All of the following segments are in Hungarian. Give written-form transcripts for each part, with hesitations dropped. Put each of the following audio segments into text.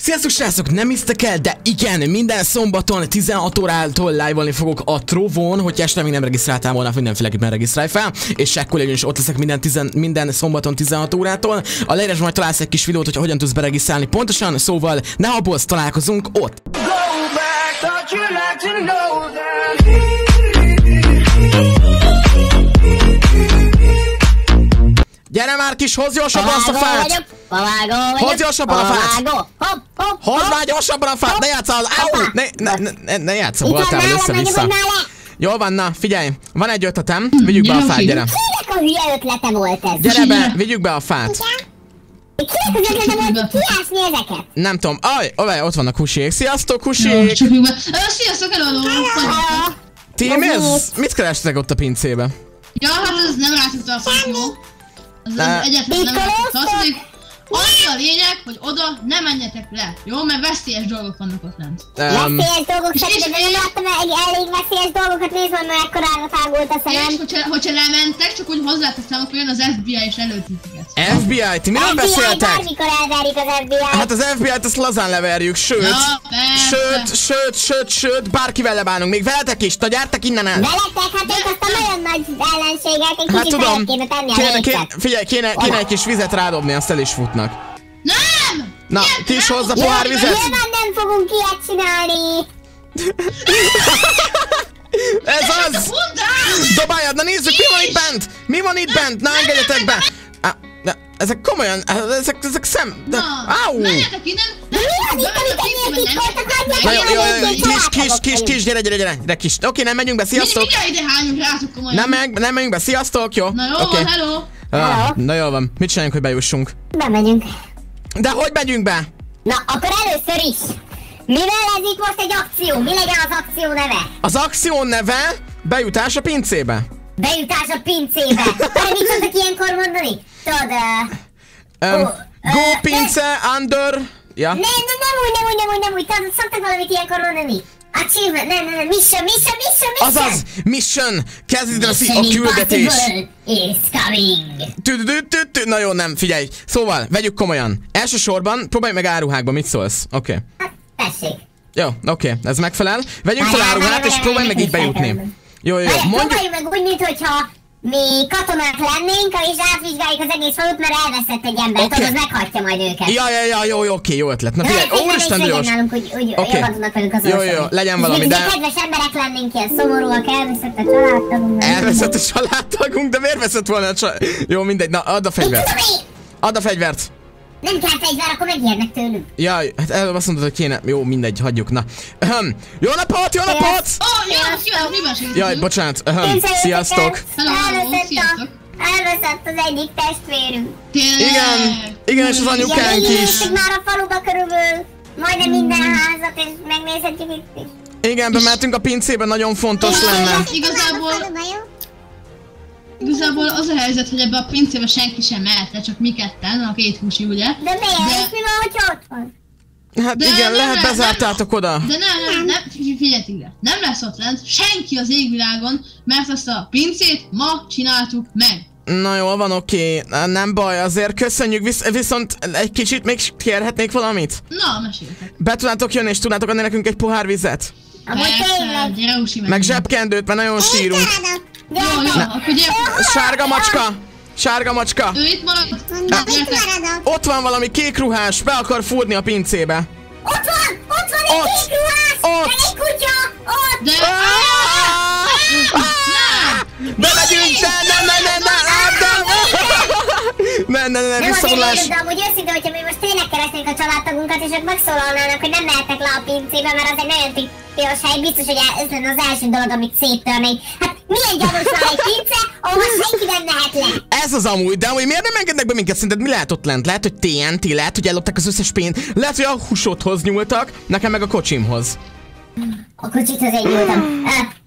Sziasztok srácok, nem hisztek el, de igen, minden szombaton 16 órától live-olni fogok a Trovón, hogyha este még nem regisztráltál volna, mindenféleképpen regisztrálj fel, és ekkor is ott leszek minden szombaton 16 órától. A leírásban majd találsz egy kis videót, hogy hogyan tudsz beregisztrálni pontosan, szóval ne habozz, találkozunk ott! Gyere már kis, hozz gyorsabban azt a fát! Hozz gyorsabban a fát! Hozz már gyorsabban a fát! Ne játsszál! Ne játsszál, voltál, vagy össze-vissza. Jól van, na, figyelj! Van egy ötletem, vigyük be a fát, gyere! Kinek a hülye ötlete volt ez? Gyere be, vigyük be a fát! Kinek az ötlete volt kiásni ezeket? Nem tudom, ott vannak Husiék. Sziasztok, Husiék! Sziasztok, előadó! Ti mit kerestek ott a pincébe? Ja, hát ez nem rászította a faszó. Az egyetlen nem rászította. Annyi a lényeg, hogy oda nem menjetek le, jó? Mert veszélyes dolgok vannak ott lent. Veszélyes dolgok, de nem láttam elég veszélyes dolgokat, nézd meg, mekkorára tágult a szemem. És hogyha lementek, csak úgy hozzátok számok, hogy jön az FBI és előtt titeket. FBI? Ti miről beszéltek? Bármikor elverjük az FBI-t. Hát az FBI-t azt lazán leverjük, sőt, bárkivel lebánunk, még veletek is, gyertek innen el! Veletek? Hát ők aztán nagyon nagy ellenségek, egy kicsit fel kéne tenni a részt. Figyelj, kéne egy kis vizet rádobni, azt el is futnak. Nem! Na, ki is hozza pohár vizet! Nyilván nem fogunk ilyet csinálni! Ez az! Dobáljad, na nézzük, mi van itt bent! Mi van itt bent? Na, engedjetek be! Ezek komolyan, ezek szem... Áú! Menjetek innen! Mi van itt, amit ennyire titkoltak? Kis, gyere, kis. Oké, nem menjünk be, sziasztok! Mindjárt ide hányunk rátok komolyan. Nem menjünk be, sziasztok, jó? Na jó, hello! Na jól van, mit csináljunk, hogy bejussunk? Bemegyünk. De hogy megyünk be? Na, akkor először is. Mivel ez itt most egy akció? Mi legyen az akció neve? Az akció neve bejutás a pincébe. Bejutás a pincébe. Arra mit szoktak ilyenkor mondani? Tudod, go pince, under... Ja. Nem úgy. Tudod, szoktak valamit ilyenkor mondani. Achievement, nem, mission. Azaz, mission! Kezdődött a küldetés! Is coming. Na jó, nem, figyelj. Szóval, vegyük komolyan. Elsősorban próbálj meg áruhákba, mit szólsz? Oké. Hát, tessék. Jó, oké, ez megfelel. Vegyünk fel áruhát, és próbálj meg így bejutni. Jó, próbáljuk meg úgy, mintha mi katonák lennénk, és átvizsgáljuk az egész falut, mert elveszett egy ember, tudod, az meghagyja majd őket. Ja, jó, oké, jó ötlet. Na figyelj, úristen, gyors. Jó, legyen valami, de... kedves emberek lennénk, ilyen szomorúak, elveszett a családtagunk. Elveszett a családtagunk, de miért veszett volna a család? Jó, mindegy, na, add a fegyvert. Add a fegyvert. Nem kell fegyver, akkor megijednek tőlünk. Jaj, hát előbb azt mondod, hogy kéne... Jó, mindegy, hagyjuk, na. Jó napot! Jaj, bocsánat, sziasztok! Elveszett az egyik testvérünk. Igen, és az anyukánk is. Már a faluba körülbelül majdnem minden házat, és megnézhetjük itt is. Igen, bementünk a pincébe, nagyon fontos lenne. Igazából az a helyzet, hogy ebbe a pincébe senki sem mehetne, csak mi ketten, a két Husi, ugye? De miért? És mi van, hogyha ott van? Hát igen, lehet bezártátok oda. De nem, figyeljetek ide. Nem lesz ott lent senki az égvilágon, mert azt a pincét ma csináltuk meg. Na jól van, oké. Nem baj, azért köszönjük, viszont egy kicsit még kérhetnék valamit? Na, meséltek. Be tudnátok jönni és tudnátok adni nekünk egy pohár vizet? Persze, gyere Husi, meg zsebkendőt, mert nagyon sírunk. Jó, akkor gyere. Sárga macska! Ő itt marad? Ott van valami kék ruhás, be akar fúrni a pincébe. Ott van egy kék ruhás! Meg egy kutya! Ott! De... Bemegyünk, nem, visszavonulás! De amúgy őszintén, hogyha mi most tényleg keresnénk a családtagunkat, és ők megszólalnának, hogy nem mehetek le a pincébe, mert az egy nagyon tipios hely, biztos, hogy ez lenne az első dolog, amit széttörnék. Hát milyen gyanús van egy pince, ahol senki nem mehet le? Ez az amúgy, de amúgy miért nem engednek be minket? Szerinted mi lehet ott lent? Lehet, hogy TNT, lehet, hogy ellopták az összes pénzt, lehet, hogy a húsodhoz nyúltak, nekem meg a kocsimhoz. A kocsithoz én nyúltam.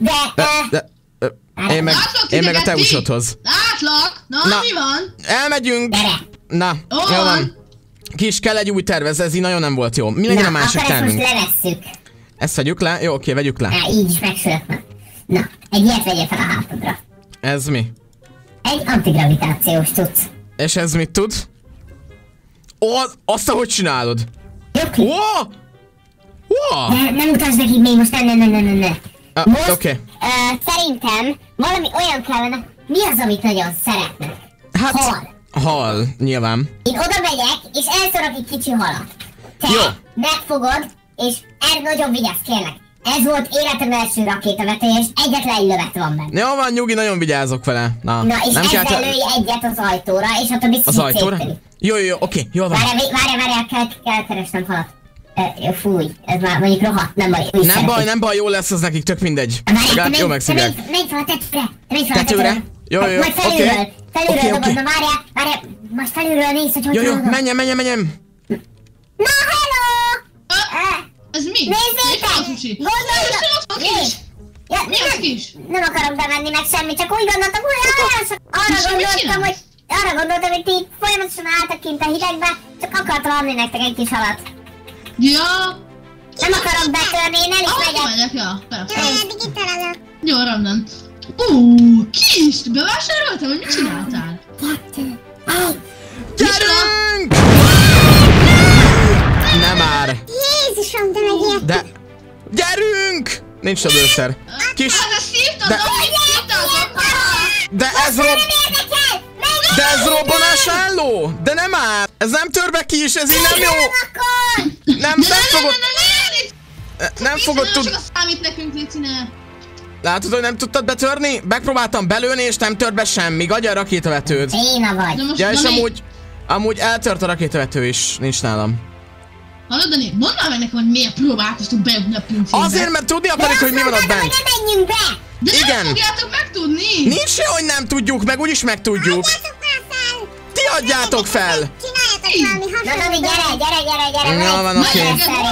Én meg a te húsodhoz. Látlak! Na, mi van? Elmegyünk! Na, jó van. Kis, kell egy új tervez, ez így nagyon nem volt jó. Mi legyen a másik tervünk? Akkor ezt most levesszük. Ezt vegyük le? Jó, oké, vegyük le. Így is megsülök. Na, egy ilyet vegyél fel a hátadra. Ez mi? Egy antigravitációs cucc. És ez mit tud? Azt ahogy csinálod? Jó, Wow! Wow! Nem utasd nekik még most, ne. Most Oké. szerintem valami olyan kellene. Mi az, amit nagyon szeretnek? Hát... Hal, nyilván. Én oda megyek, és elszorok egy kicsi halat. Te megfogod, és nagyon vigyázz, kérlek. Ez volt életem első rakétavető, és egyetlen egy lövet van benne. Jó van, nyugi, nagyon vigyázok vele. Na és nem ezzel lőj egyet az ajtóra, és attól biztos, az ajtóra? Jó, oké, jól van. Várjál, kell keresnem halat. Fúj, ez már mondjuk rohadt, nem baj. Nem baj, jó lesz az nekik, tök mindegy. Várjál, jó megszívják. menj fel a tetőre. Jó, majd felülről dobod, na várjál, most felülről nézd, hogy jó, menjem. Na, hello! Ez mi? Nézzétek! Nem akarok bemenni meg semmi, csak úgy gondoltam, hogy arra gondoltam, hogy ti folyamatosan álltak kint a hidegbe, csak akartam adni nektek egy kis halat. Ja! Nem akarok betörni, én el is megyek. Ja, persze. Digitalálok. Jó, rendben. Kis! Bevásároltam, hogy mit csináltál? 2, 1. Gyerünk! Nem már! Jézusom, de megért! De... Gyerünk! Nincs több lőszer. Kis... De ez robbanás álló! De nem áll! Ez nem tör be ki is, ez így nem jó! Nem fogod... Nem fogod tudni... Csak a számít nekünk, Licine. Látod, hogy nem tudtad betörni? Megpróbáltam belőni, és nem tört be semmi. Adja a rakétavetőd. Béna vagy. Ja, és amúgy eltört a rakétavető is. Nincs nálam. Hallod, Dani? Mondd már meg nekem, hogy miért próbálkoztuk bejutni a pincébe. Azért, mert tudni akarjuk, hogy mi van ott bent. De menjünk be! De igen. nem fogjátok megtudni! Nincs se, hogy nem tudjuk, meg úgyis megtudjuk. Ti adjátok fel! Gyere! Jól van, oké.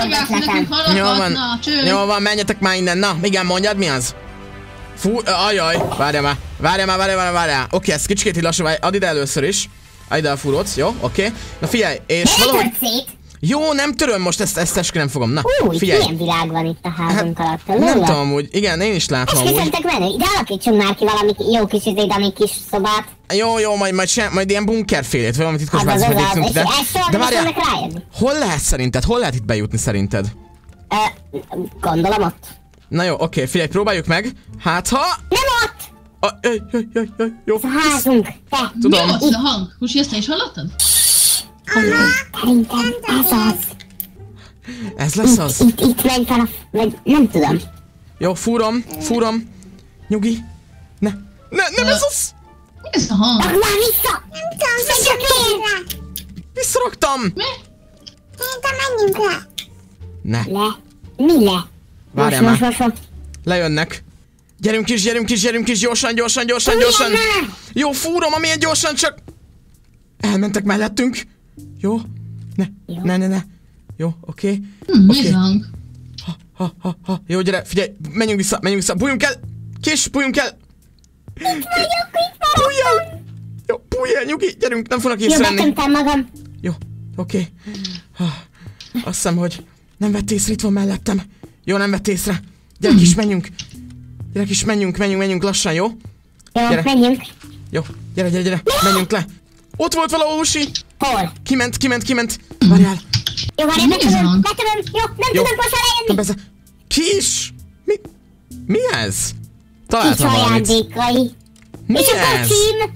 Jól van, menjetek már innen. Na, igen, mondjad, mi az? Fú, ajaj, várjál. Oké, ez kicsikét így lassú, add ide először is. Add ide a fúrót, jó, oké. Na figyelj, és valahogy... Jó, nem töröm most, ezt eskü nem fogom. Na, figyelj. Milyen világ van itt a házunk alatt. Nem tudom amúgy, igen, én is látom amúgy. Esküszöntek menni, de alakítsunk már ki valami jó kis idei kis szobát. Jó, majd ilyen bunkerfélét, vagy valami titkos bázis majd építünk ide. De várjál, hol lehet szerinted? Hol lehet itt bejutni szerinted? Gondolom ott. Na jó, oké, figyelj, próbáljuk meg. Hát ha... Nem ott! Jó. Ez a házunk, te. Tudom. Mi volt a hang? Húsi, ezt te is hallottad? Szerintem ez az. Ez lesz az? Itt megy fel vagy nem tudom. Jó, fúrom. Nyugi. Nem ez az! Mi ez a hang? Rakd már vissza! Nem tudom, visszakér! Visszaraktam! Mi? Szerintem menjünk le. Ne. Mi le? Várjál már. Lejönnek. Gyerünk is, gyorsan. Jó, fúrom, amilyen gyorsan, csak... Elmentek mellettünk. Jó? Ne. Jó, oké. Mi ez a hang? Jó, gyere, figyelj, menjünk vissza. Bújjunk el! Bújjunk el! Jó, bújj el, nyugi, gyerünk, nem fognak észrevenni. Jó, betömtem magam. Jó, oké. Azt hiszem, hogy nem vett észre, itt van mellettem. Jó, nem vett észre. Gyerek is, menjünk lassan, jó? Jó, menjünk. Jó, gyere, menjünk le. Ott volt valahol Husi. Hol? Kiment. Várjál. Jó, várjál, betömöm. Jó, nem tudom most elejönni. Kis! Mi ez? Találtam valamit. Kis ajándékai. Mi és a ez?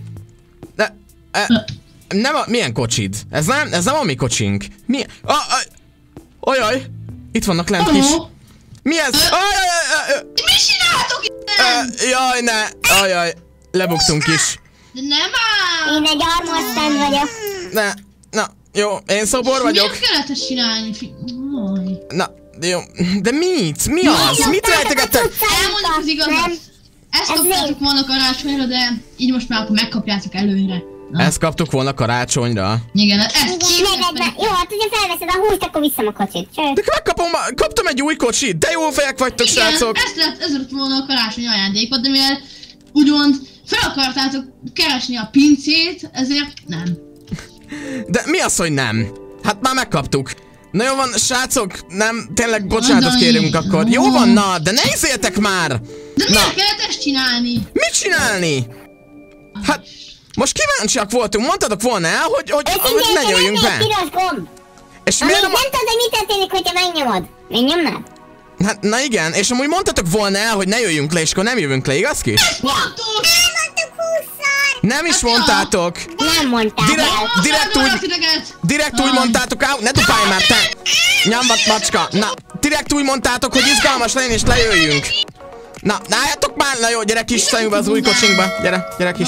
kocsim. Milyen kocsid? Ez nem a mi kocsink. Ajaj! Itt vannak lent Kis. Mi ez? Mi csináltok itt? Jaj, ne! Ajaj, lebuktunk is. De nem áll! Én egy armorstand vagyok. Na, jó, én szobor vagyok. Miért kellett ezt csinálni? Na, jó, de mit? Mi az? Mit rejtegettek? Elmondjuk az igazat. Ezt kaptátok volna karácsonyra, de így most már akkor megkapjátok előre. Ezt kaptuk volna karácsonyra. Igen, ezt jó, hát ugye felveszed a húst, akkor viszem a kocsit. De kaptam egy új kocsit, de jó fejek vagytok, srácok. Ez lett volna a karácsonyi ajándékot, de mivel úgymond fel akartátok keresni a pincét, ezért nem. De mi az, hogy nem? Hát már megkaptuk. Na jó van, srácok, nem, tényleg bocsánatot kérünk akkor. Jó van, na, de ne izéltek már! De miért kellett ezt csinálni? Mit csinálni? Hát, most kíváncsiak voltunk, mondtatok volna el, hogy ne jöjjünk be. És Amíg miért nem tudod, hogy mi történik, hogyha megnyomod. Megnyomnád? Hát, na igen, és amúgy mondtatok volna el, hogy ne jöjjünk le, és akkor nem jövünk le, igaz Kis? Ja. Mondtuk! 20-szor! Nem is mondtátok! Nem mondtál Direkt úgy mondtátok, ne dupálj már, te! Nyambat macska! Na, direkt úgy mondtátok, hogy izgalmas legyen és lejöjjünk! Na, álljatok már! Na jó, gyere Kis, szálljunk be az új kocsinkba! Gyere Kis!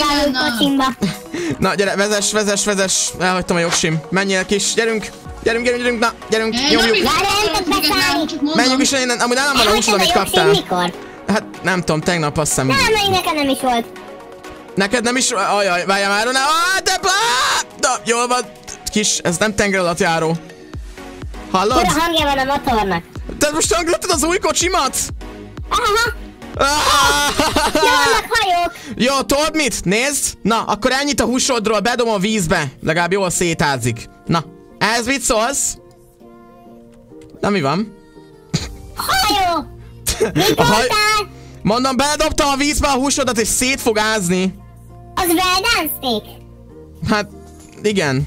Na, gyere, vezess! Elhagytam a jogsim. Menjél Kis, gyerünk, na, gyerünk, nyomjuk! Menjünk is innen, amúgy nálam van a húsod, amit kaptál. Mikor? Hát nem tudom, tegnap azt hiszem. Nem, nekem nem is volt. Neked nem is? Ajaj, várjál már, ne! Na, jól van. Kis, ez nem tenger alatt járó. Hallod? Fura hangja van a motornak. Te most hanglottad az új kocsimat? Aha. Vannak hajók. Jó, tudod mit? Nézd! Na, akkor ennyit a húsodról, bedom a vízbe. Legalább jól szétázik. Na, ehhez mit szólsz? Na, mi van? Hajó. Mit mondtál? Mondom, beledobtam a vízbe a húsodat, és szét fog ázni. Az Veldánszték? Hát, igen.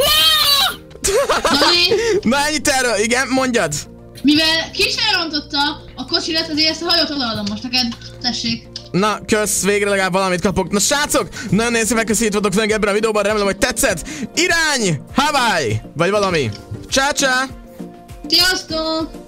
Na, ennyit erről, igen, mondjad. Mivel Kis elrontotta a kocsirat, azért ezt a hajót odaadom most neked. Tessék. Na, kösz, végre legalább valamit kapok. Na srácok, nagyon szépen köszönjük velünk ebben a videóban, remélem, hogy tetszett. Irány! Hawaii! Vagy valami. Csá! Sziasztok!